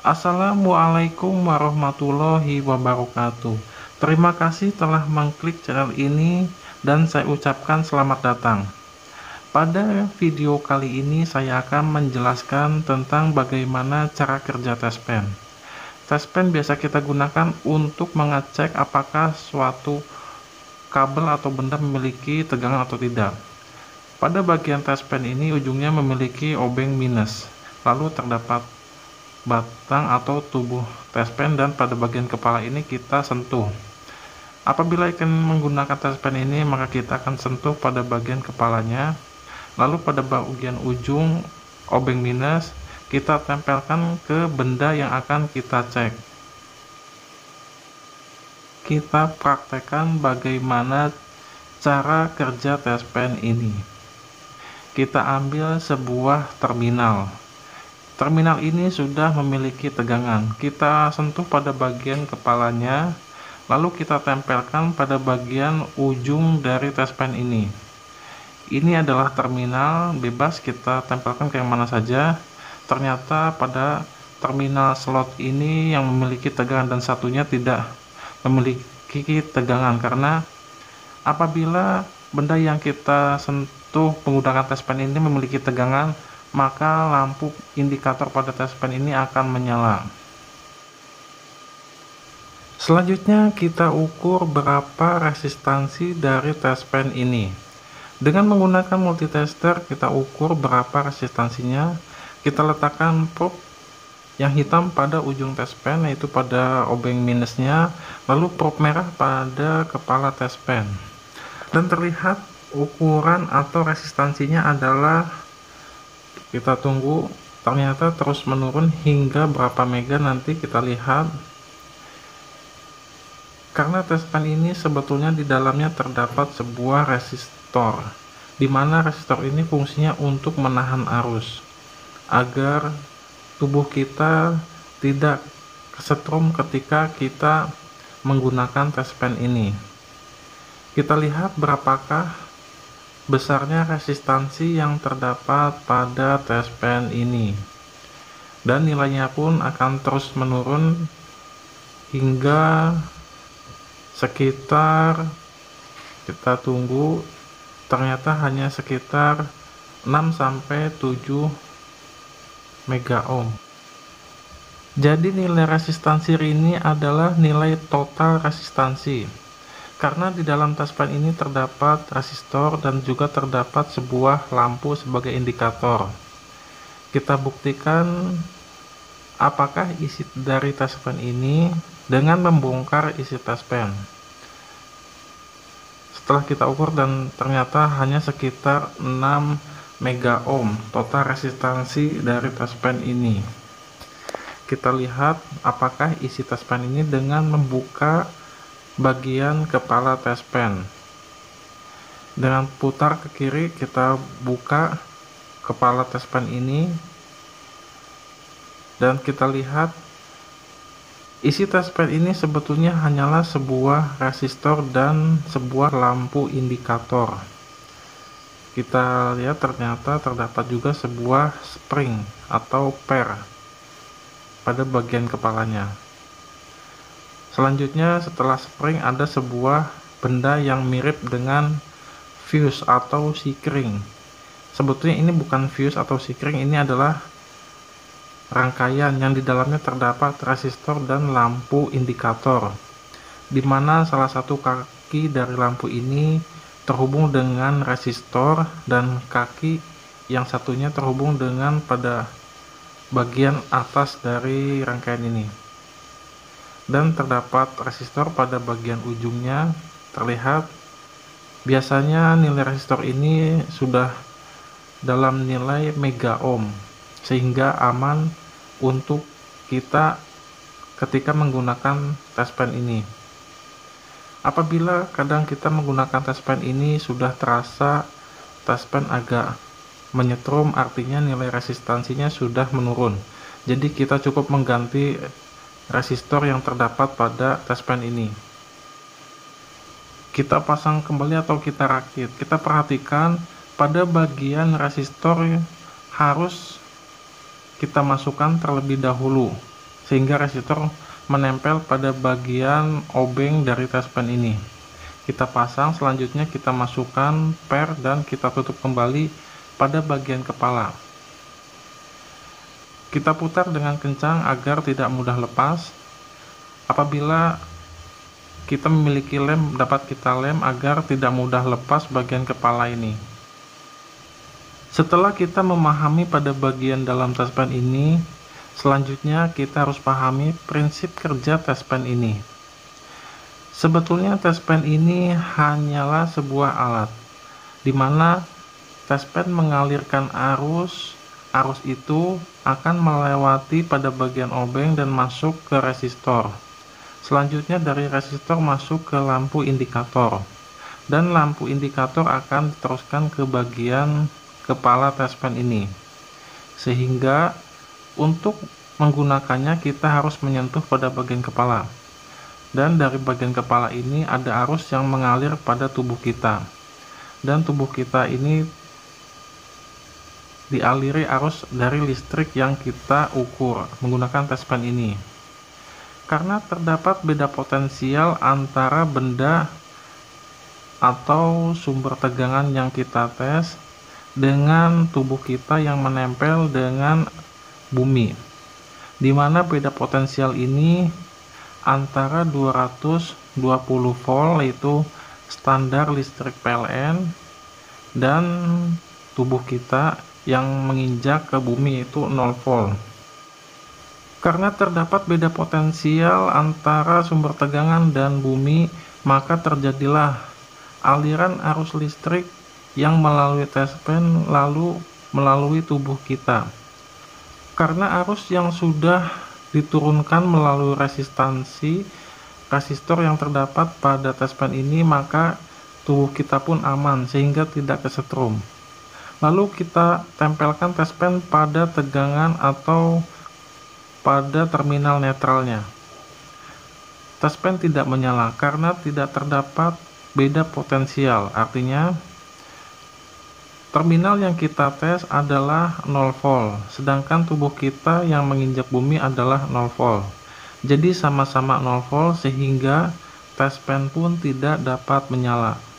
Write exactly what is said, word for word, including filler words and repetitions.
Assalamualaikum warahmatullahi wabarakatuh. Terima kasih telah mengklik channel ini dan saya ucapkan selamat datang. Pada video kali ini saya akan menjelaskan tentang bagaimana cara kerja test pen. Test pen biasa kita gunakan untuk mengecek apakah suatu kabel atau benda memiliki tegangan atau tidak. Pada bagian test pen ini ujungnya memiliki obeng minus, lalu terdapat batang atau tubuh test pen, dan pada bagian kepala ini kita sentuh. Apabila akan menggunakan test pen ini, maka kita akan sentuh pada bagian kepalanya, lalu pada bagian ujung obeng minus kita tempelkan ke benda yang akan kita cek. Kita praktekkan bagaimana cara kerja test pen ini. Kita ambil sebuah terminal. Terminal ini sudah memiliki tegangan. Kita sentuh pada bagian kepalanya, lalu kita tempelkan pada bagian ujung dari test pen ini. Ini adalah terminal, bebas kita tempelkan ke yang mana saja. Ternyata pada terminal slot ini yang memiliki tegangan dan satunya tidak memiliki tegangan, karena apabila benda yang kita sentuh menggunakan test pen ini memiliki tegangan, maka lampu indikator pada test pen ini akan menyala. Selanjutnya kita ukur berapa resistansi dari test pen ini. Dengan menggunakan multitester kita ukur berapa resistansinya. Kita letakkan probe yang hitam pada ujung test pen, yaitu pada obeng minusnya, lalu probe merah pada kepala test pen, dan terlihat ukuran atau resistansinya adalah, kita tunggu, ternyata terus menurun hingga berapa mega nanti kita lihat. Karena test pen ini sebetulnya di dalamnya terdapat sebuah resistor, di mana resistor ini fungsinya untuk menahan arus agar tubuh kita tidak kesetrum ketika kita menggunakan test pen ini. Kita lihat berapakah besarnya resistansi yang terdapat pada test pen ini, dan nilainya pun akan terus menurun hingga sekitar, kita tunggu, ternyata hanya sekitar enam sampai tujuh mega ohm. Jadi nilai resistansi ini adalah nilai total resistansi, karena di dalam test pen ini terdapat resistor dan juga terdapat sebuah lampu sebagai indikator. Kita buktikan apakah isi dari test pen ini dengan membongkar isi test pen. Setelah kita ukur dan ternyata hanya sekitar enam mega ohm total resistansi dari test pen ini. Kita lihat apakah isi test pen ini dengan membuka bagian kepala test pen. Dengan putar ke kiri kita buka kepala test pen ini, dan kita lihat isi test pen ini sebetulnya hanyalah sebuah resistor dan sebuah lampu indikator. Kita lihat ternyata terdapat juga sebuah spring atau per pada bagian kepalanya. Selanjutnya setelah spring ada sebuah benda yang mirip dengan fuse atau sikring. Sebetulnya ini bukan fuse atau sikring, ini adalah rangkaian yang di dalamnya terdapat resistor dan lampu indikator, di mana salah satu kaki dari lampu ini terhubung dengan resistor dan kaki yang satunya terhubung dengan pada bagian atas dari rangkaian ini, dan terdapat resistor pada bagian ujungnya. Terlihat biasanya nilai resistor ini sudah dalam nilai mega ohm, sehingga aman untuk kita ketika menggunakan test pen ini. Apabila kadang kita menggunakan test pen ini sudah terasa test pen agak menyetrum, artinya nilai resistansinya sudah menurun. Jadi kita cukup mengganti resistor yang terdapat pada test pen ini. Kita pasang kembali atau kita rakit. Kita perhatikan pada bagian resistor harus kita masukkan terlebih dahulu sehingga resistor menempel pada bagian obeng dari tespen ini. Kita pasang, selanjutnya kita masukkan per dan kita tutup kembali pada bagian kepala. Kita putar dengan kencang agar tidak mudah lepas. Apabila kita memiliki lem, dapat kita lem agar tidak mudah lepas bagian kepala ini. Setelah kita memahami pada bagian dalam tespen ini, selanjutnya kita harus pahami prinsip kerja tespen ini. Sebetulnya tespen ini hanyalah sebuah alat, di mana tespen mengalirkan arus. Arus itu akan melewati pada bagian obeng dan masuk ke resistor. Selanjutnya dari resistor masuk ke lampu indikator, dan lampu indikator akan diteruskan ke bagian kepala tespen ini. Sehingga untuk menggunakannya kita harus menyentuh pada bagian kepala. Dan dari bagian kepala ini ada arus yang mengalir pada tubuh kita, dan tubuh kita ini dialiri arus dari listrik yang kita ukur menggunakan tespen ini. Karena terdapat beda potensial antara benda atau sumber tegangan yang kita tes dengan tubuh kita yang menempel dengan bumi, di mana beda potensial ini antara dua ratus dua puluh volt, yaitu standar listrik P L N, dan tubuh kita yang menginjak ke bumi, yaitu nol volt. Karena terdapat beda potensial antara sumber tegangan dan bumi, maka terjadilah aliran arus listrik yang melalui tespen lalu melalui tubuh kita. Karena arus yang sudah diturunkan melalui resistansi resistor yang terdapat pada tespen ini, maka tubuh kita pun aman sehingga tidak kesetrum. Lalu kita tempelkan tespen pada tegangan atau pada terminal netralnya. Tespen tidak menyala karena tidak terdapat beda potensial, artinya terminal yang kita tes adalah nol volt, sedangkan tubuh kita yang menginjak bumi adalah nol volt. Jadi sama-sama nol volt sehingga tespen pun tidak dapat menyala.